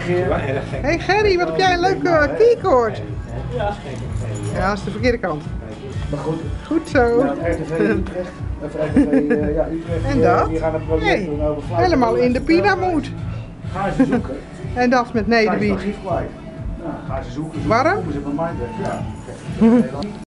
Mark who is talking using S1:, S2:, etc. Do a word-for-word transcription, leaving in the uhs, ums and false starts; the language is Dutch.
S1: reageren.
S2: Hey Gerry, wat heb jij een leuke keycord?
S1: Ja.
S2: Ja, dat is de verkeerde kant.
S1: Maar goed.
S2: Goed zo.
S1: Ja, R T V Utrecht. Of R T V uh, ja, Utrecht.
S2: En
S1: die,
S2: dat?
S1: Die gaan een project
S2: Nee,
S1: doen over fluiten.
S2: helemaal in de pinamoed.
S1: Ga ze zoeken.
S2: En dat met
S1: Ga je
S2: Nederwiet.
S1: archief kwijt. Nou, ga ze zoeken. zoeken
S2: Waarom?
S1: Komen ze op mijn mind weg. Ja.